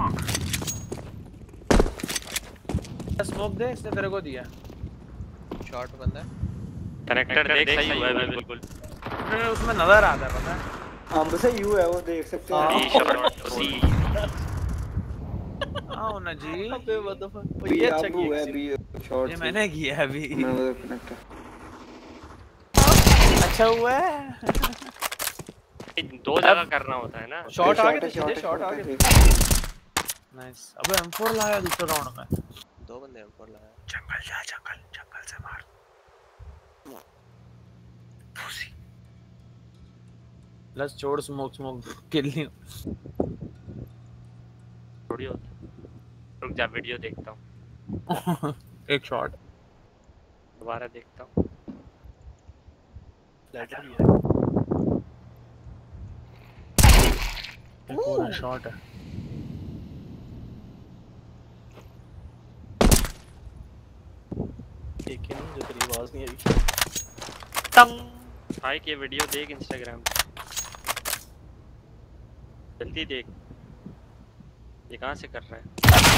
Smoke दे, इसने तेरे को दिया। शॉट बंदा है। कनेक्टर देख सही हुआ है बिल्कुल। नहीं उसमें नजर आता है पता है। हम से यू है वो देख सकते हैं। आओ ना जी। अबे व्हाट द फक। ये अच्छा किया है बी शॉट। ये मैंने किया है अभी। कनेक्टर अच्छा हुआ है। दो जगह करना होता है ना। शॉट आगे शॉट आगे। नाइस। अबे M4 लाया दूसरे राउंड में। दो बंदे M4 लाया। जंगल जा जंगल से मार। लेट्स छोड़ स्मोक किल नहीं। थोड़ी होता। रुक जा वीडियो देखता हूँ। एक शॉट दोबारा देखता हूँ। पूरा शॉट है। एक ही नहीं जो तेरी आवाज नहीं आई। टंग भाई के वीडियो देख इंस्टाग्राम पे। जल्दी देख। ये कहाँ से कर रहा है?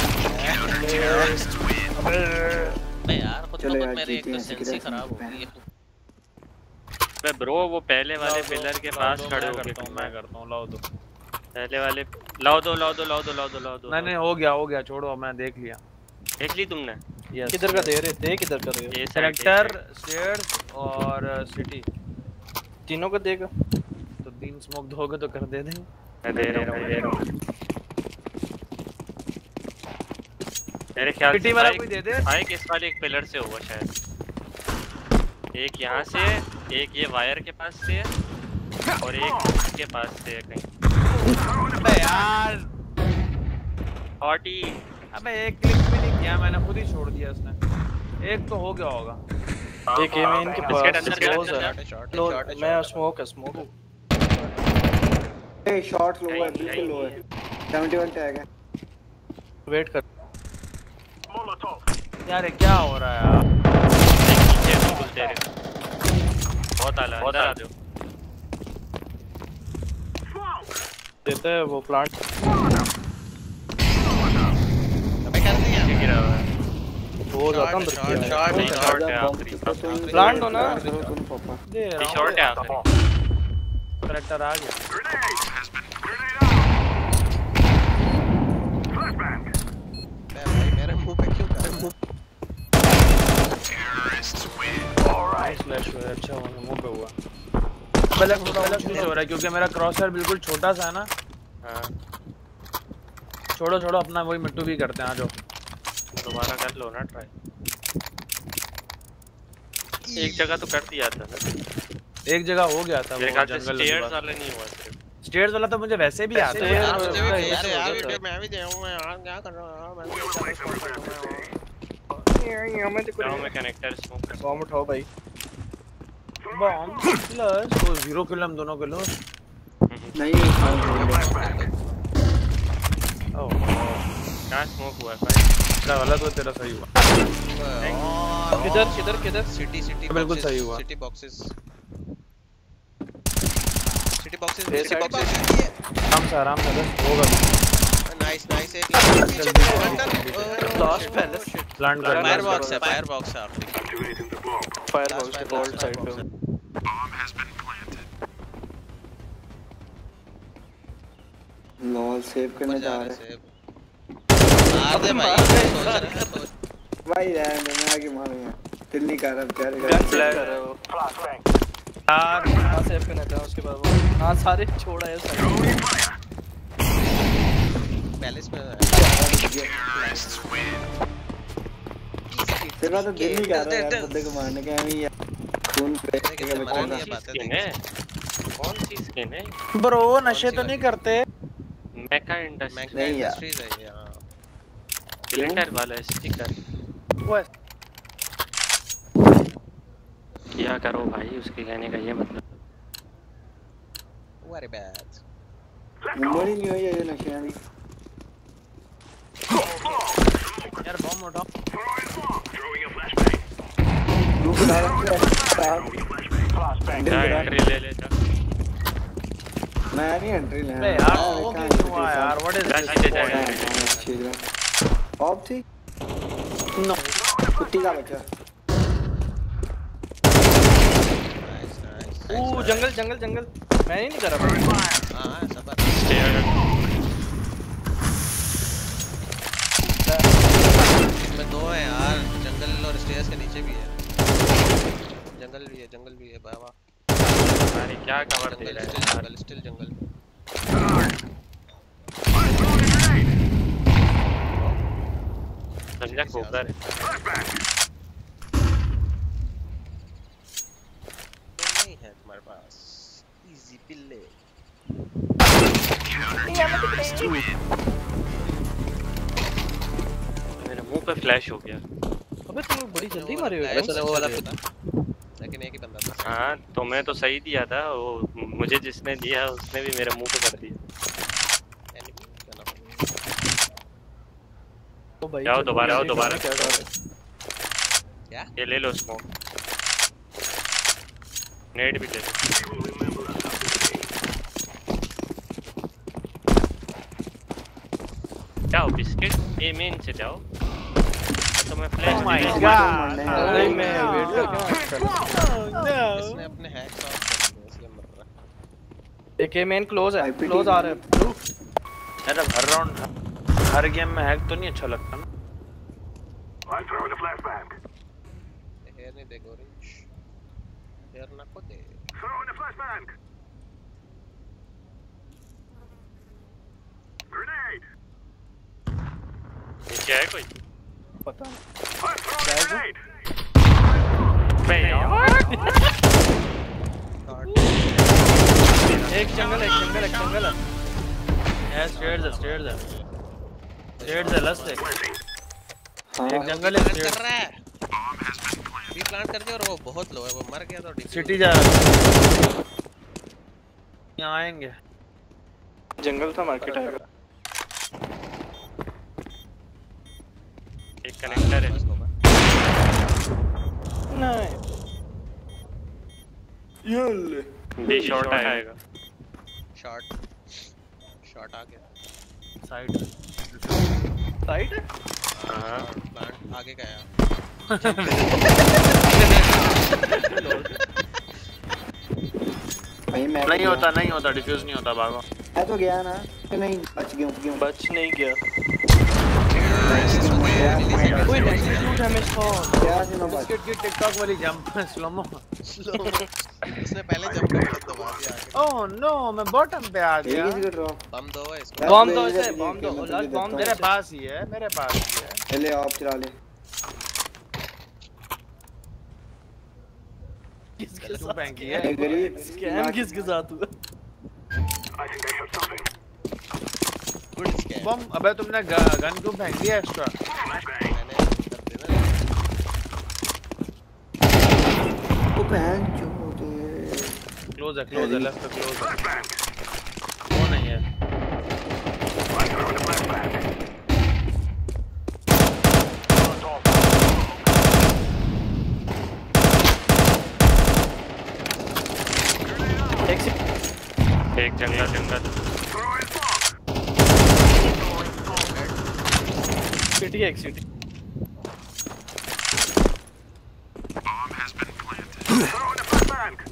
अबे यार खुद तो मेरे एक तो सेंस ही खराब हो गई है। मैं ब्रो वो पहले वाले पिलर के पास खड़े हो गए। मैं करता हूँ लाओ दो। पहले वाले लाओ दो। नहीं हो गया छोड़ो मैं देख लिया। देख ली तुमने? किधर का दे रहे थे? किधर का दे रहे? सेक्टर स्टेयर्स और सिटी तीनों को देगा। तो 3 स्मोक दोगे तो कर दे देंगे। मैं दे रहा हूँ। मेरे ख्याल सिटी वाला कोई दे दे। भाई किस वाले एक पिलर से होगा शायद। एक यहाँ से, एक ये वायर के पास से है और एक इसके पास से है कहीं। अबे यार 40। अबे एक क्लिक भी नहीं किया मैंने, खुद ही छोड़ दिया उसने। एक तो हो गया होगा। एक है मैं इनके पास क्लोज है। मैं स्मोक है। ए शॉट लो है बिल्कुल लो है। 71 टैग है। वेट कर यार ये क्या हो रहा है यार? नीचे बिल्कुल तेरे बहुत आला अंदर आ जाओ। देते हैं वो प्लांट। मैं कर दिया गिरा हुआ है। वो जाता अंदर शॉट है आखिरी प्लांट हो ना। दे रहा हूं। शॉट है आखिरी। करेक्टर आ गया। मेरे मुंह पे क्यों कर रहा है? फ्लैश हुआ अच्छा हुआ मुंह पे हुआ। पहले नहीं हो रहा है क्योंकि मेरा क्रॉसर बिल्कुल छोटा सा है ना। हां छोड़ो अपना वही मिट्टू भी करते हैं। आ जाओ दोबारा कर लो ना ट्राई। एक जगह तो कर दिया था ना। एक जगह हो गया था। मेरे ख्याल से स्टेयर्स वाला नहीं हुआ सिर्फ। स्टेयर्स वाला तो मुझे वैसे भी आता है यार। मुझे भी यार मैं भी दे हूं यार। क्या कर रहा हूं यार मैं मैं कनेक्टर स्मोक कर। बॉम्ब उठाओ भाई। बॉम्ब प्लस वो 0 किल हम दोनों को लो। नहीं ओह कहां स्मोक हुआ भाई? तेरा वाला तो तेरा सही हुआ। किधर सिटी बिल्कुल सही हुआ। सिटी बॉक्सेस आराम से होगा। नाइस एक लास्ट पहले प्लांट कर फायर बॉक्स है आखिरी। फायर बॉक्स के गोल्ड साइड पे। लॉल सेव करने जा रहे हैं। मार दे भाई। भाई यार मैं आगे मारूंगा। दिल नहीं कर रहा बेचारे का। फ्लैश कर रहा है वो। यार सेव करना था उसके बाद वो। हां सारे छोड़ा है सारे। पैलेस में तेरा तो दिल नहीं कर रहा यार बंदे को मारने का। एਵੇਂ ही खून पे के बच्चा का। कौन सी स्किन है ब्रो? नशे तो नहीं करते? मेका इंडस्ट्रीज नहीं यार है यहां। ग्लिटर वाला स्टिकर। वो क्या करो भाई उसके कहने का ये मतलब। Very bad. उम्र ही नहीं हुई है नशे वाली। यार बॉम्ब उठाओ। एंट्री ले जा। मैं नहीं एंट्री ले बे यार वो क्यों हुआ यार? What is this? ऑफ थी? नो कुत्ती का बच्चा। जंगल जंगल जंगल मैं ही नहीं कर रहा। हां सब इसमें दो है यार, जंगल और स्टेयर्स के नीचे भी है। जंगल भी है बाबा। अरे क्या कवर दे रहा है? जंगल स्टिल जंगल। समझा कोकर नहीं है तुम्हारे पास इजी पिल्ले। मेरे मुंह पे फ्लैश हो गया। अबे तुम बड़ी जल्दी मारे हो। ऐसा वो वाला था लेकिन एक ही बंदा था। हां तो मैं तो सही दिया था, वो मुझे जिसने दिया उसने भी मेरे मुंह पे कर दिया। ओ भाई जाओ दोबारा क्या ये ले लो स्मोक, नेट भी ले लो। जाओ बिस्किट ए मेन से जाओ तो मैं फ्लैश। ओह माय गॉड नहीं मैं वेट करके इसने अपने हैक्स ऑफ कर दिए इसलिए मर रहा। एक मेन क्लोज है, क्लोज आ रहा है। अरे हर राउंड हर गेम में हैक तो नहीं अच्छा लगता ना। I'm throwing a flashbang. Hair नहीं दे गोरिच, हेयर ना को दे। Throwing a flashbang. Grenade. क्या है कोई पता नहीं I'm throwing a grenade. बे यार एक जंगल है। यस स्टेयर्स है लस्ट है। एक जंगल है कर रहा है। बी प्लांट कर दिया और वो बहुत लो है, वो मर गया तो सिटी जा यहाँ आएंगे। जंगल था मार्केट आएगा। एक कनेक्टर है नहीं ये बी शॉट आएगा। शॉट आ गया साइड है। हां प्लांट आगे गया। भाई मैं नहीं होता डिफ्यूज नहीं होता। भागो मैं तो गया ना कि नहीं बच गया बच नहीं गया। कोई कोई एक्सीक्यूट हमें स्पॉन क्या से मैं बच बिस्किट की टिकटॉक वाली जंप स्लोमो। इसने पहले जंप कर दबा दिया आगे। ओह नो मैं बॉटम पे आ गया। किसी को ड्रॉ बम दो है इसको। बॉम्ब दो इसे, बॉम्ब दो लाल बॉम्ब मेरे पास ही है ले ऑफ चला ले। किसके तू साथ बैंकी है। ए गरीब स्कैम किसके साथ हुआ? I think I shot something. Good scam. Bomb अबे तुमने गन क्यों फेंक दिया एक्स्ट्रा? मैंने कर देना। वो बहन चोद क्लोज है लेफ्ट क्लोज है। वो नहीं है। I'm throwing a flashbang. एक जंगल Throwing smoke. सिटी एक city Bomb has been planted. Throwing a flashbang.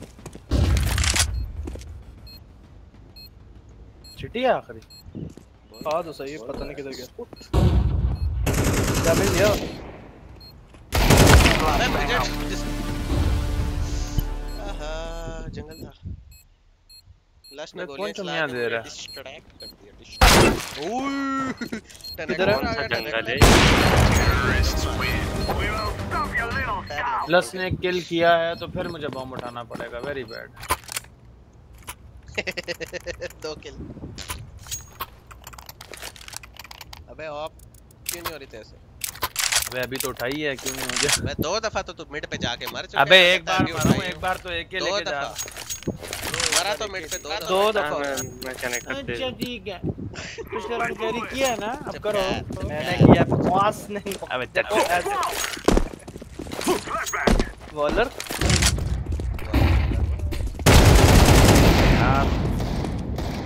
City है आखिरी। हाँ तो सही है, पता नहीं किधर गया। डैमेज दिया। जंगल था। लास्ट में कौन गोलियां चुमिया दे रहा है? डिस्ट्रैक्ट कर दिया। ओह किधर है? कौन सा जंगल है? We will stop your little scout. लस ने किल किया है तो फिर मुझे बम उठाना पड़ेगा। Very bad. 2 किल। अबे ऑफ क्यों नहीं हो रही तेरे से? अबे अभी तो उठाई है, क्यों नहीं हो गया? मैं 2 दफा तो तू मिड पे जाके मर चुका है। अबे एक बार मरा हूं, एक बार तो एक के लेके जा। मरा तो मिड पे 2 दफा। मैं कनेक्ट कर दे। अच्छा ठीक है। पिछले राउंड कैरी किया है ना, अब करो। मैंने किया पास नहीं। अबे देखो ऐसे Flashbang. बॉलर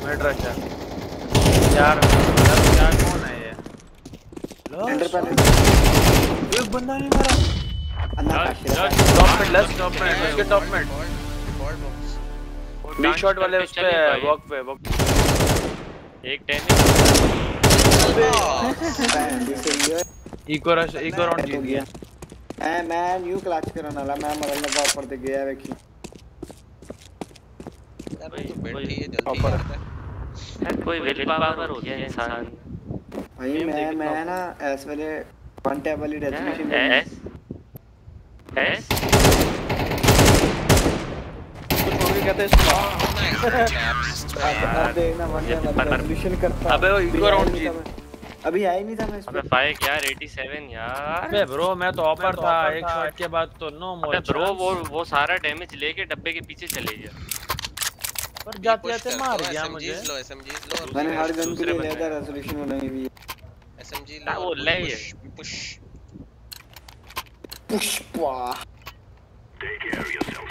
मिड रश है यार क्या कौन है ये एंडर पहले एक बंदा नहीं मारा अन्ना top mid left top mid उसके टॉप मिड बी शॉट वाले उस पे वॉक पे एक 10 इको राउंड जीत गया मैं न्यू क्लच करने वाला मैं मरन लगा ऊपर ते गया देखी यार तो बैठी है जल्दी यार कोई विल पावर हो गया इंसान भाई मैं ना एस वाले वन टैब वाली डेस्टिनेशन एस कहते हैं देखना वन टैब वाली रेजोल्यूशन करता अबे वो इको राउंड जीत अभी आया नहीं था मैं अबे फाइक यार 87 यार अबे ब्रो मैं तो ऑपर था एक शॉट के बाद तो नो मोर अबे ब्रो वो सारा डैमेज लेके डब्बे के पीछे चले गया पर जाते मार गया मुझे एसएमजीज लो मैंने हर गन के लिए लेदर रेजोल्यूशन बनाई हुई है एसएमजी लो वो ले है push Pushpa Take care of yourself.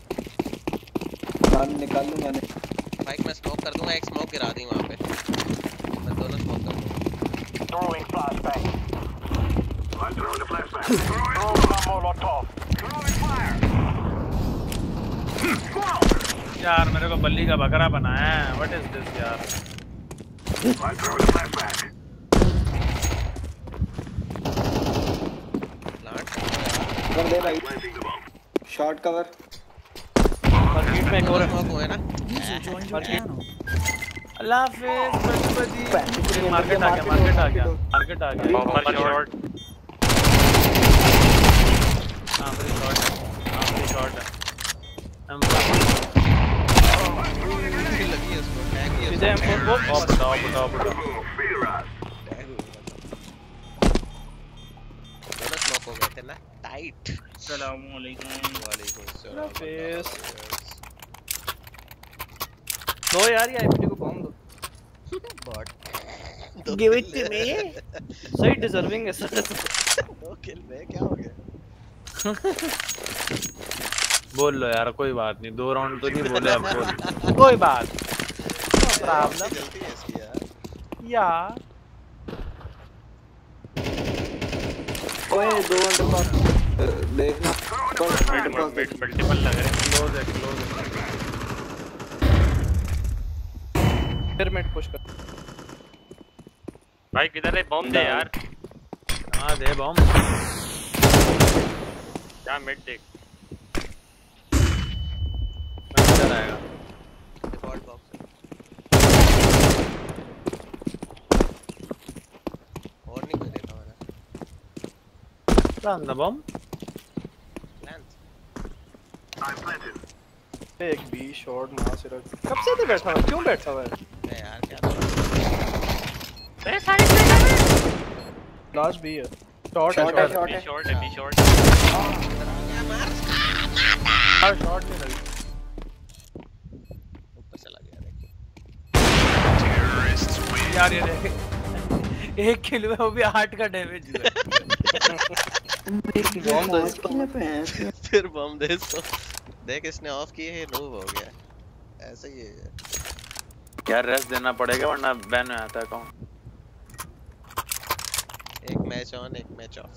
बाहर निकाल लूं मैंने बाइक में स्मोक कर दूंगा एक स्मोक गिरा दी वहां पे मैं दोनों स्मोक कर दूंगा Throwing flashbang. I'm throwing the flashbang. Throwing my Molotov. Throwing fire. यार मेरे को बल्ली का बकरा बनाया है व्हाट इज दिस यार I'm throwing the flashbang. कर दे भाई Planting the bomb. Shot cover market में एक और स्मोक हुए ना अल्लाह हाफिज बचपदी मार्केट आ गया बॉम्बर शॉट आखिरी शॉट लगी है उसको टैग किया सीधे M4 वो टॉप Feel right. दोनों स्मोक हो गए थे ना टाइट अस्सलाम वालेकुम वालेकुम अस्सलाम हाफिज दो यार ये आईपीटी को बॉम्ब दो bot give it to me सही डिजर्विंग है सर दो किल में क्या हो गया बोल लो यार कोई बात नहीं 2 राउंड तो नहीं बोले अब बोल कोई बात प्रॉब्लम जल्दी है इसकी यार यार ओए दो अंडर पास देखना मल्टीपल लग रहे हैं क्लोज है फिर मिड पुश कर भाई किधर है बॉम्ब दे यार हां दे बॉम्ब क्या मिड देख किधर आएगा डिफॉल्ट बॉक्स और नहीं कोई देखा मैंने plan the bomb length I'm planted. एक बी शॉट मार से रख कब से तो बैठा हुआ है? क्यों बैठा हुआ है ए यार क्या ए साइड पे लास्ट बी है शॉट है शॉट है बी शॉट हर शॉट नहीं लगी ऊपर चला गया देखिए Terrorists win. यार ये देख एक किल में वो भी 8 का डैमेज हुआ बॉम्ब दो इसको फिर बम दे इसको देख इसने ऑफ किए है नूब हो गया ऐसा ही है यार रेस्ट देना पड़ेगा वरना बैन हो जाता है अकाउंट एक मैच ऑन एक मैच ऑफ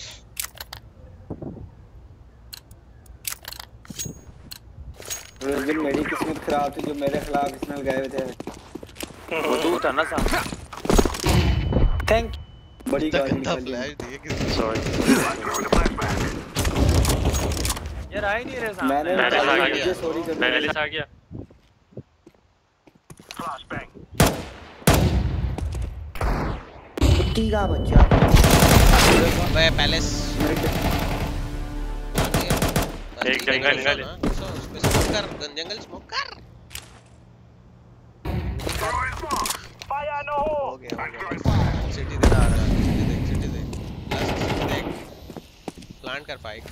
उस दिन मेरी किस्मत खराब थी जो मेरे खिलाफ इसने गए थे वो तू था ना सामने थैंक बड़ी गाड़ी गंदा निकाली फ्लैश दिए किसी sorry I'm throwing the flashbang. यार आ ही नहीं रहे सामने मैंने मैंने आ गया। मुझे सॉरी करना पहले से आ गया Flashbang. कुत्ती का बच्चा वे पैलेस एक जंगल निकाल उसपे स्मोक कर जंगल स्मोक कर Throwing smoke. Fire in the हो hole. गया I'm throwing fire. सिटी दे रहा है सिटी दे देख प्लांट कर फाइट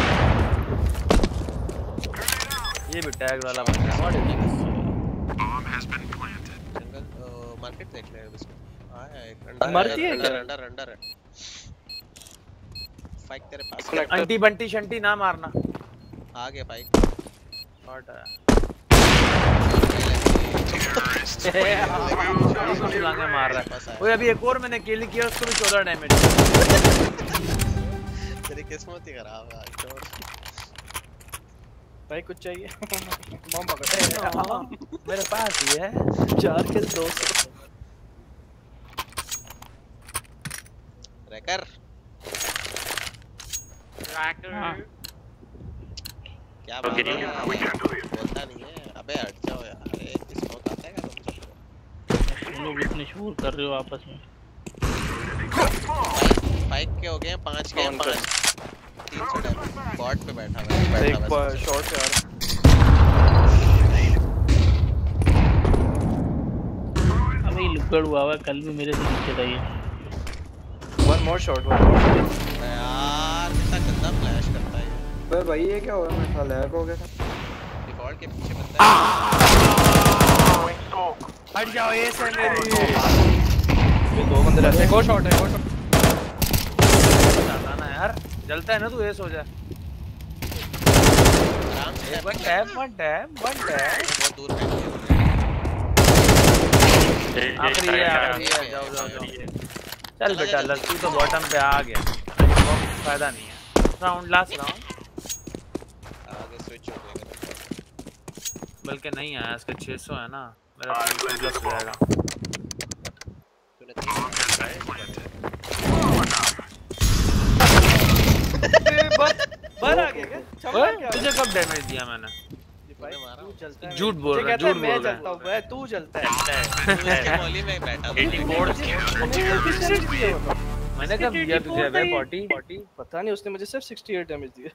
ये भी टैग वाला बंदा what is this Bomb has been planted. जंगल मार्केट देख ले इसको आया एक मरती है क्या? अंडर है फाइट तेरे पास अंटी बंटी शंटी ना मारना आ गया फाइट शॉट है कुछ लांगे मार रहा है। ओए अभी एक और मैंने किल किया, उसको भी 14 डैमेज। तेरी किस्मत ही खराब है आज तो। भाई कुछ चाहिए? बम पकड़ मेरे पास ही है 4 किल 200। रैकर क्या बात है? बोलता नहीं है। अबे हट जाओ यार। अरे किसको आता है क्या तुम लोग इतने शोर कर रहे हो आपस में? 5 के हो गए, 5 के 5 300 डैमेज। बॉट पे बैठा हुआ है। एक शॉट यार। अबे लुकड़ हुआ है, कल भी मेरे से नीचे था ये। One more shot. यार कितना गंदा फ्लैश करता है ये। पर भाई ये क्या हो रहा है? मेरा लैग हो गया था। डिफॉल्ट के पीछे बंदा है। हट जाओ, ये से मेरी ये 2 बंदे रहते हैं। एक और शॉट है, एक और शॉट। ना यार, जलता है ना तू, ये सो जा। आराम से वन टैप बहुत दूर फेंक दिया। आखिरी है, जाओ जाओ जाओ। चल बेटा, लस्सी तो बॉटम पे आ गया, फायदा नहीं है। राउंड लास्ट राउंड आगे स्विच हो जाएगा। बल्कि नहीं आया, इसके 600 है ना, मेरा प्लस हो जाएगा। तूने 3 करता है। बाहर आ गया क्या? तुझे कब डैमेज दिया मैंने? भाई तू जलता है। झूठ बोल रहा है, झूठ बोल मैं रहा जलता हूं बे, तू जलता है। इसके मौली में बैठा था। 84 मैंने कब दिया तुझे बे? 40 पता नहीं, उसने मुझे सिर्फ 68 डैमेज दिया।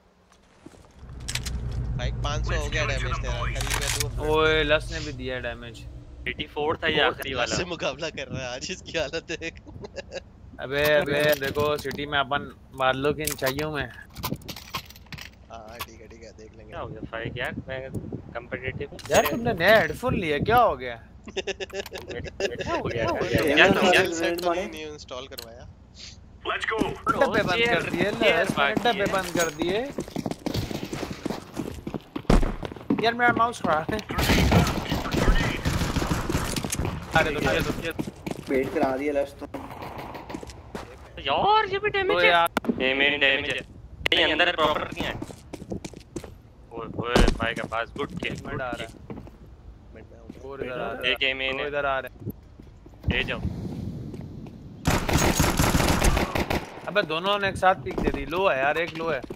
भाई 500 हो गया डैमेज तेरा। कल में तू ओए लस ने भी दिया डैमेज। 84 था ये आखिरी वाला। से मुकाबला कर रहा है आज। इसकी हालत देख। अबे देखो, सिटी में अपन मार लो कि इन चाहिए में। हां ठीक है देख लेंगे। क्या हो गया फाइक यार? मैं कंपेटिटिव यार तुमने नया हेडफोन लिया, क्या हो गया? क्या हो गया? क्या तो नहीं इंस्टॉल करवाया। Let's go. डब्बे बंद कर दिए, डब्बे बंद कर दिए। यार मेरा माउस खराब है। अरे तो वेट करा दिया लास्ट तो। यार ये भी डैमेज है। ये मेरी डैमेज है। ये अंदर प्रॉपर नहीं है। ओए भाई का पास गुड किल में डाल रहा है। और इधर आ रहा है, एक एम इन इधर आ रहा है। ले जाओ। अबे दोनों ने एक साथ पीक दे दी। लो है यार, एक लो है।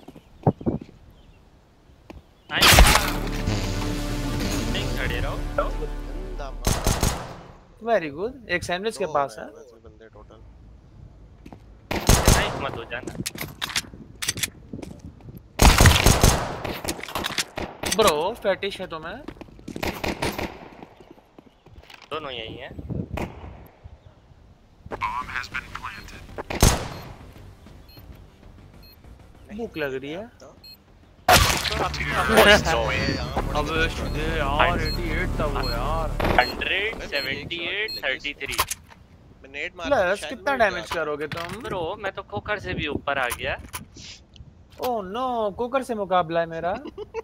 नहीं खड़े रहो। Very good. एक सैंडविच के पास है। बंदे टोटल। नहीं मत हो जाना। ब्रो फैटिश है तुम्हें? दोनों यही हैं। भूख लग रही है। अब यार 88 था वो यार। 178 33 नेट मार। प्लस कितना डैमेज करोगे तुम? ब्रो मैं तो खोकर से भी ऊपर आ गया। ओह नो, कुकर से मुकाबला है मेरा।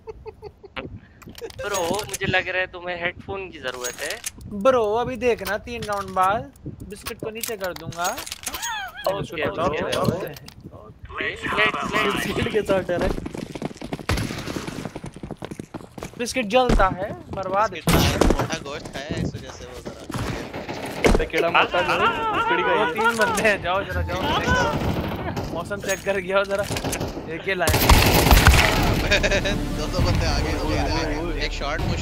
ब्रो मुझे लग रहा है तुम्हें हेडफोन की जरूरत है। ब्रो अभी देखना 3 राउंड बाद बिस्किट को नीचे कर दूंगा। बिस्किट के साथ डायरेक्ट। बिस्किट जलता है, बर्बाद है। मोटा गोश्त खाया है इस वजह से वो जरा केड़ा मोटा जो बिस्किट का। 3 बंदे हैं, जाओ जरा जाओ, मौसम चेक कर गया जरा। एक ही लाइन। 2 बंदे आगे हो गए। एक शॉट पुश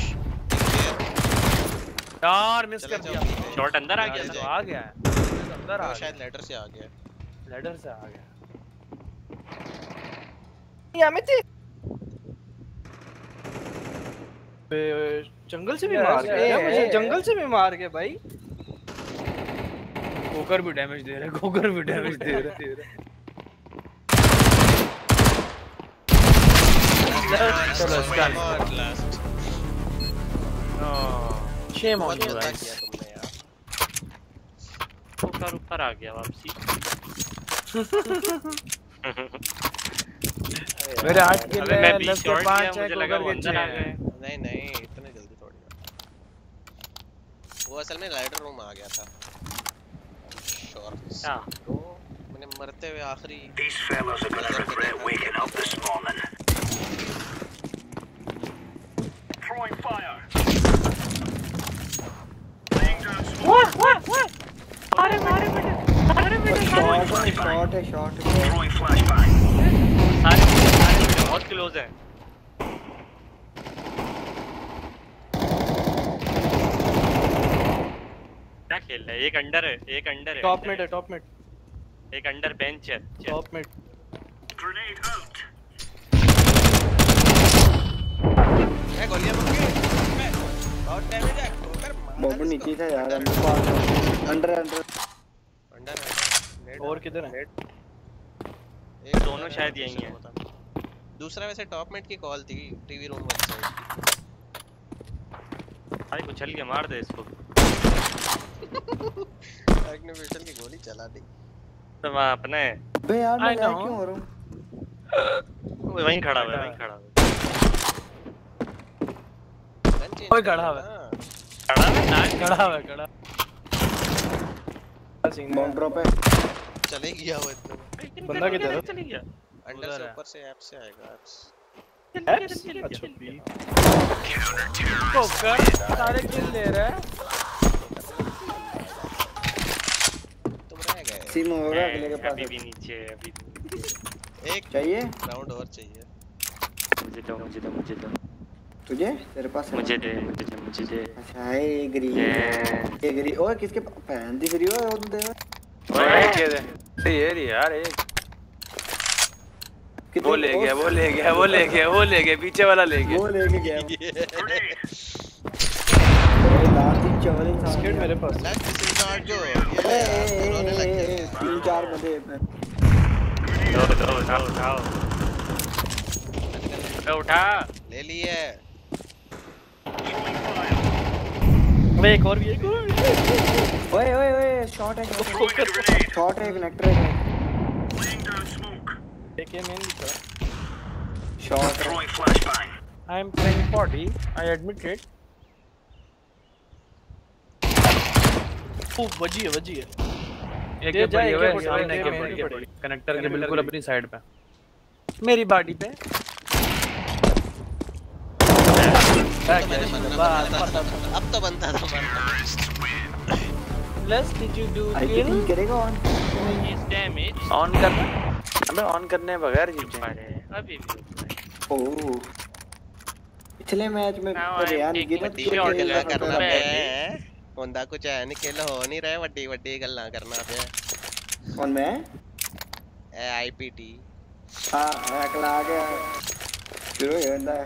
यार मिस कर दिया। शॉट अंदर आ गया तो था। आ गया है अंदर आ शायद लेडर से आ गया। लेडर से आ गया। यहाँ में थे। जंगल से भी मार गया मुझे, जंगल से भी मार गया भाई। कोकर भी डैमेज दे रहा है, कोकर भी डैमेज दे रहा है। चलो last shame on you guys. तुमने यार खोकर ऊपर आ गया वापसी। मेरे 8 किल अबे मैं है, 20 10 के शॉट 5 किया, है, मुझे लगा वो कोकर के अंदर 6 आ है। गए। नहीं इतने जल्दी थोड़ी वो असल में राइडर रूम आ गया था शॉर्ट्स क्या तो मैंने मरते हुए आखिरी These fellas are gonna regret waking up this morning. Throwing fire. Laying down smoke. what अरे बेटे शॉट है Throwing flashbang. सारे बहुत क्लोज है क्या खेल रहा है एक अंडर है टॉप मिड एक अंडर बेंच है टॉप मिड Grenade out. ए गोलियां मार के बहुत डैमेज है ठोकर मार बॉबू नीचे था यार अंदर पास अंडर अंडर और किधर है एक दोनों शायद यहीं हैं दूसरा वैसे टॉप मिड की कॉल थी टीवी रूम वाली साइड भाई कुछ चल के मार दे इसको एक ने विशल की गोली चला दी तो वहां अपने बे यार मैं क्यों हो रहा हूं वो वहीं खड़ा है कोई खड़ा है बॉम्ब ड्रॉप है चले गया वो इतना बंदा किधर है चली गया अंडर से ऊपर से ऐप से आएगा अच्छा बी ठोकर सारे किल ले रहा है तुम रह गए सिम होगा अगले के पास अभी भी नीचे अभी एक चाहिए राउंड और चाहिए मुझे दो तुझे तेरे पास है मुझे दे अच्छा ये ग्री ओए किसके पहन दिख रही हो वो दे ओए के दे ये यार एक वो ले गया पीछे वाला ले गया वो लेके गया लाती चवलिंग स्किट मेरे पास let's this is not good ये रोने लग गए 3-4 बंदे दो उठा ले लिए अबे एक और भी ओए शॉट है कनेक्टर है Laying down smoke. एक ये मेन दिख रहा shot Throwing flashbang. I am playing 40 I admit it ओ वजी है एक ये पड़ी हुई है एक सामने एक के एक पड़ी कनेक्टर के बिल्कुल अपनी साइड पे मेरी बॉडी पे अब तो बनता था मरना let's did you do kill करेगा ऑन इस डैमेज ऑन करना अबे ऑन करने बगैर जीत अरे अभी भी ओह पिछले मैच में रियान गिरा करना पे होंदा कुछ है नहीं खेल हो नहीं रहे वड्डी गल्ला करना पे कौन मैं ए आईपीटी हां अगला आ गया शुरू हो गया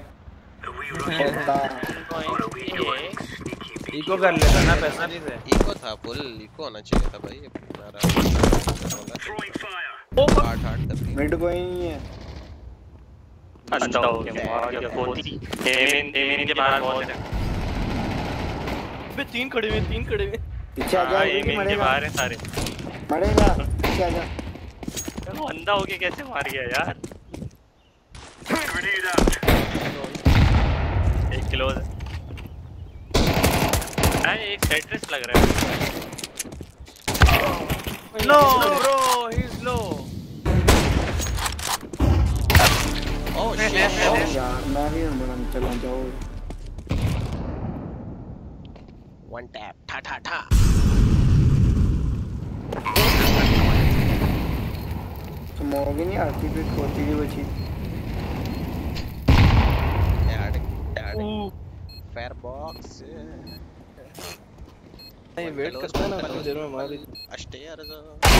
इको कर लेता ना पैसा नहीं से इको था फुल इको होना चाहिए था भाई हमारा Throwing fire. हार्ड कर मिड कोई नहीं है अंधा हो गया मार गया पोती एमिन के बाहर बहुत है बे तीन खड़े हुए पीछे आ जा एमिन के बाहर है सारे मरेगा पीछे आ जा वो अंधा हो के कैसे मार गया यार Grenade out. एक क्लोज है एक सेट्रेस लग रहा है no bro he is low oh shit यार मैं भी बड़ा चला जाओ वन टैप ठा स्मोक ही नहीं आती फिर खोती की बची यार फेयर बॉक्स नहीं वेट करता है ना कुछ देर में मार अस्टेयर्स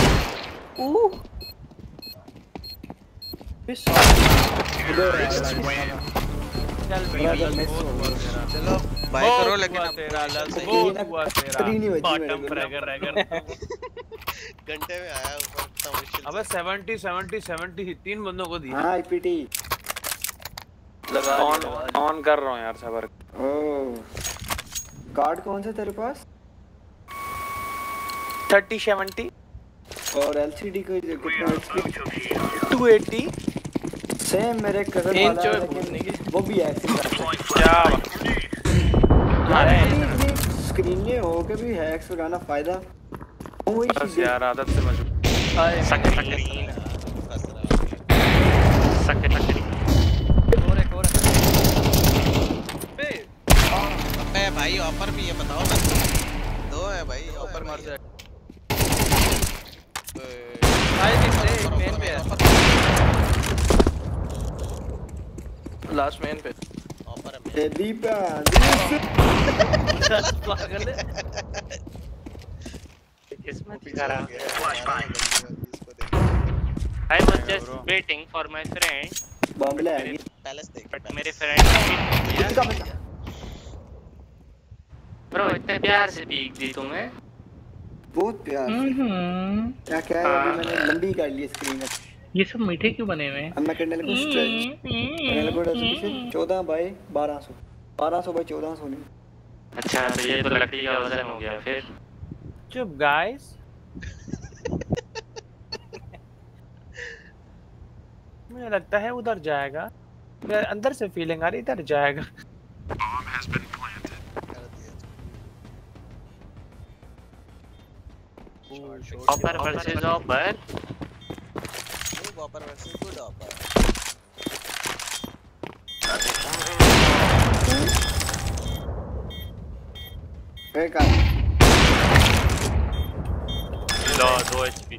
चलो बाय करो लेकिन अब तेरा लग तेरा हुआ तेरा नहीं बची बॉटम रैगर घंटे में आया ऊपर इतना मुश्किल अबे 70 तीन बंदों को दी हां आईपीटी ऑन कर रहा हूं यार सबर ओह कार्ड कौन सा तेरे पास 30 70 और एलसीडी को कितना एचपी 280 सेम मेरे कजन वाला है लेकिन वो भी ऐसे ही करता है क्या अरे स्क्रीन में हो के भी हैक्स लगाना फायदा वही बस यार आदत से मजबूर अबे भाई ऑफर भी है बताओ ना 2 है भाई ऑफर मार जाए भाई एक मेन पे है लास्ट मेन पे ऑफर है हेडी पे पागल है किस्मत खराब है I was just waiting for my friend bomb ले आएगी पैलेस देख but मेरे फ्रेंड ब्रो इतने प्यार से पीक दी तुम्हें बहुत प्यार से क्या क्या है अभी मैंने लंबी कर ली स्क्रीन ये सब मीठे क्यों बने हुए हैं? अब मैं करने लगा करने लगा रेजोल्यूशन 14 बाय 1200 1200 बाय 1400 नहीं अच्छा तो ये तो लकड़ी का वजन हो गया फिर चुप गाइस मुझे लगता है उधर जाएगा मेरे अंदर से फीलिंग आ रही इधर जाएगा offer versus offer offer versus good offer fake आ लो 2 HP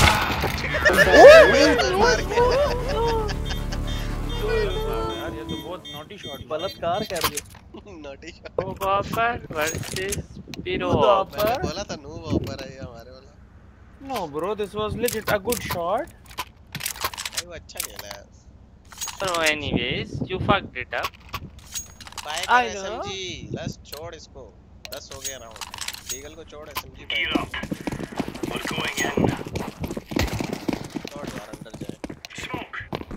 यार ये तो बहुत नॉटी शॉट बलात्कार कर दिया नॉटी शॉट ऑफर वर्सेस पीरो ऑफर बोला था नूब ऑफर है हमारे वाला no bro this was legit a good shot भाई वो अच्छा खेला है So anyways, you fucked it up. Bye I कर know. SMG बस छोड़ इसको 10 हो गया राउंड ईगल को छोड़ SMG Get up. We're going in. छोड़ यार अंदर जाए Smoke.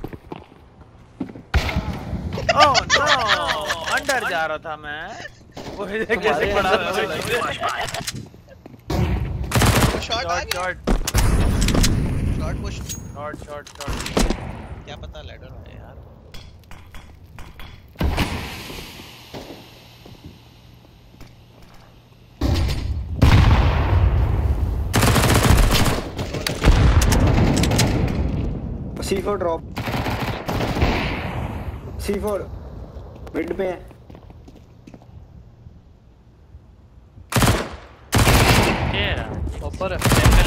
ओह नो अंदर जा रहा था मैं वो कैसे पड़ा शॉट आ गया शॉट शॉट पुश शॉट क्या पता लैडर है यार C4 ड्रॉप C4 मिड पे है ऊपर है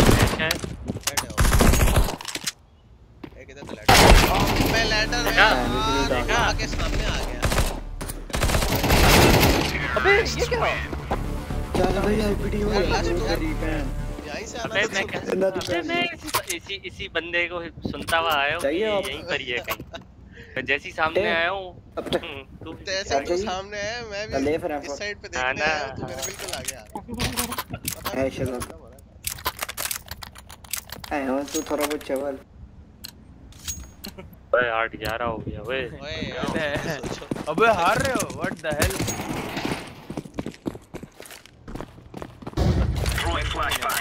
एक इधर लैडर मैं लैडर है देखा आगे सामने आ गया अबे ये क्या चल भाई आईपीडी हो यहीं से आना मैं इसी बंदे को सुनता हुआ आया हूँ चाहिए आप? यहीं पर ही है कहीं मैं जैसी सामने आया हूँ अब तक तू जैसे तू सामने है मैं भी ले फिर इस साइड पे देखने आया हूँ तू मेरे बिल्कुल आ गया है शगल ऐ हो तू थोड़ा बहुत चवल ओए 8-11 हो गया ओए ओए अबे हार रहे हो what the hell Throwing flashbang.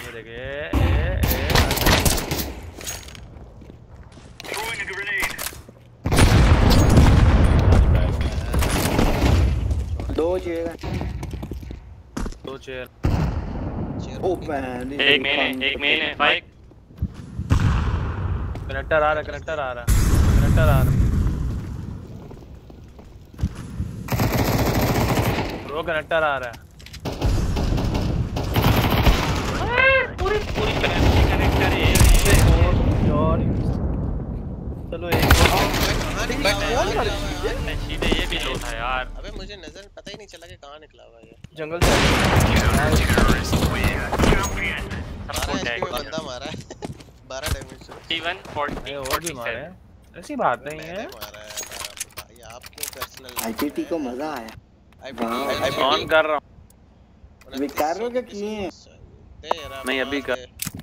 Throwing a grenade. दो चेयर दो चेयर ओ मैन एक मेन है फाइट कनेक्टर आ रहा ब्रो कनेक्टर आ रहा है पूरी कनेक्टर है और चलो एक सीधे ये भी लो था यार अबे मुझे नजर पता ही नहीं चला कि कहां निकला हुआ ये जंगल से बंदा मारा है 12 डैमेज 31 और भी मारे ऐसी बात नहीं है मारा है भाई आप क्यों पर्सनल आईपीटी को मजा आया ऑन कर रहा हूं विकार हो क्या किए हैं नहीं अभी कर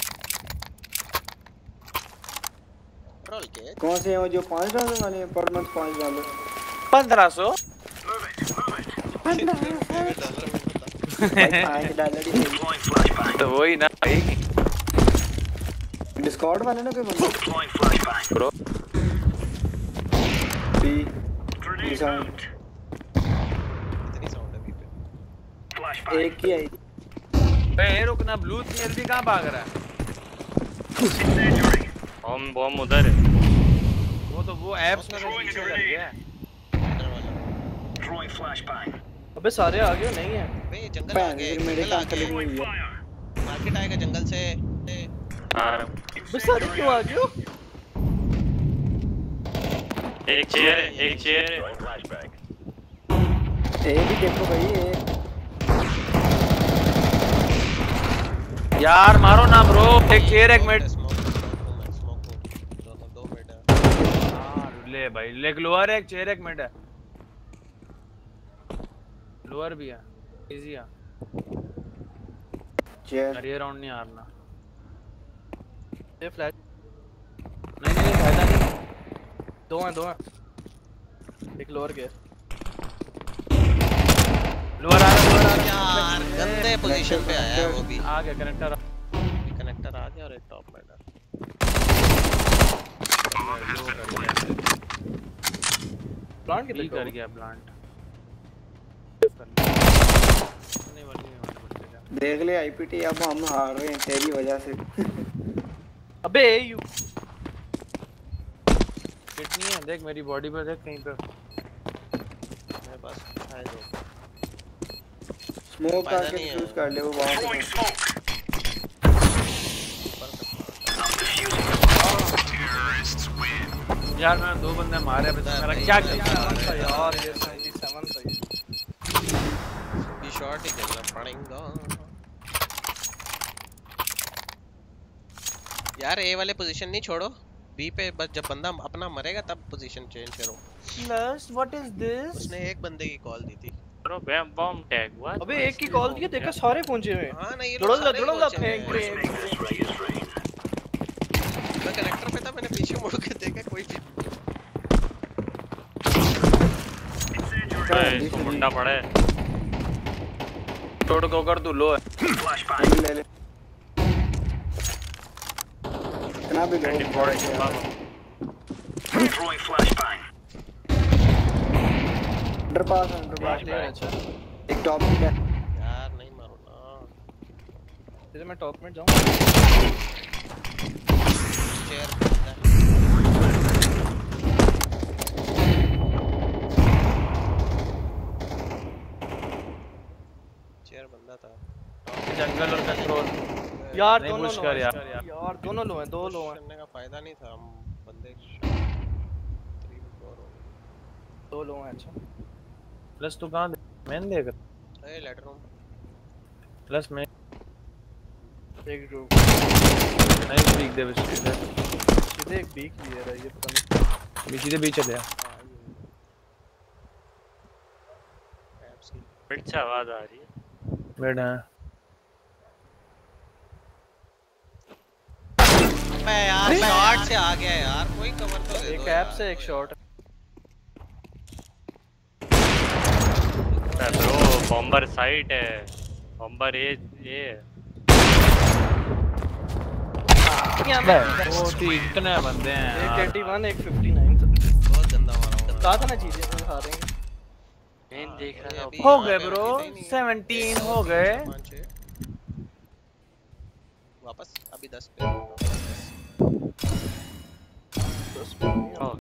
रोल के कौन से हैं जो 5 डॉलर वाले हैं पर मंथ 5 डॉलर 1500 $5 में बता 5 डॉलर ही Deploying flashbang. तो वही ना भाई डिस्कॉर्ड वाले ना कोई बंदा Deploying flashbang. Bro B Grenade Design. out. इतनी साउंड है अभी पे Flashbang. एक ही आई ए रुकना, ब्लू जल्दी कहां भाग रहा है? बम बम उधर है। वो तो वो एप्स में तो पीछे कर गया है। अबे सारे आ गए नहीं है? अबे ये जंगल आ गए, मेरे जंगल आ काम चली गए। गई है। मार्केट आएगा जंगल से। अबे सारे क्यों आ गए हो? एक चेयर है, एक चेयर है। ए भी देखो भाई ये यार मारो ना ब्रो, एक चेयर एक मिनट। स्मोक दो मिनट है। हां ले भाई, लेग लोअर है, एक चेयर एक मिनट है। लोअर भी है, इजी है। चेयर अरे राउंड नहीं हारना। ये फ्लैश नहीं नहीं फायदा नहीं। दो हैं। एक लोअर के। लोअर आ रहा यार गंदे पोजीशन पे आया है वो भी। आ गया कनेक्टर। कनेक्टर आ गया और एक टॉप में था। प्लांट के भी देखो कर गया प्लांट। नहीं वाली देख ले आईपीटी, अब हम हार रहे हैं तेरी वजह से। अबे यू कितनी है देख, मेरी बॉडी पे देख कहीं पे। मेरे पास है दो। स्मोक फायदा करके नहीं है यूज वो। कर ले वो वहां पे। यार मैंने दो बंदे मारे, अभी तक मेरा क्या चलता है यार ये 97 था ये। ये शॉट ही खेलना पड़ेगा यार। ए वाले पोजीशन नहीं छोड़ो, बी पे बस जब बंदा अपना मरेगा तब पोजीशन चेंज करो। Plus what is this? उसने एक बंदे की कॉल दी थी। ब्रो बम टैग हुआ। अबे एक की कॉल दी, देखा सारे पहुंचे हुए। हां ना ये जुड़ल ला फेंक पे। मैं कनेक्टर पे था, मैंने पीछे मुड़ के देखा कोई भी। मुंडा पड़ा है। तोड़ को कर, तू लो है। ले ले इतना भी लो। अंडर पास अच्छा एक टॉप भी है यार नहीं मारो ना। तेरे मैं टॉप में जाऊं। चेयर बंदा था। जंगल और कंट्रोल यार नहीं दोनों पुश लो कर हैं। यार। यार दोनों लो हैं, दो लो हैं। करने का फायदा नहीं था, हम बंदे 3-4 हो गए। दो लो हैं। अच्छा प्लस तू कहां मैन देख। ए लेटर रूम प्लस मैं एक रो नहीं स्पीक दे, बस सीधे एक बीक लिए रहा, ये पता नहीं बीच सीधे बीच चले। पीछे आवाज आ रही है। बेड है। अबे यार शॉट से आ गया यार, कोई कवर तो दे दो। एक ऐप से एक शॉट। ब्रो बॉम्बर साइट है, बॉम्बर ये वो इतने बंदे हैं एक यार। 81 एक 59 था। बहुत गंदा मारा। कहा था ना चीजें तो खा रहे हैं। मेन देख रहा था। हो गए ब्रो, 17 हो गए। वापस अभी 10 पे। 10 पे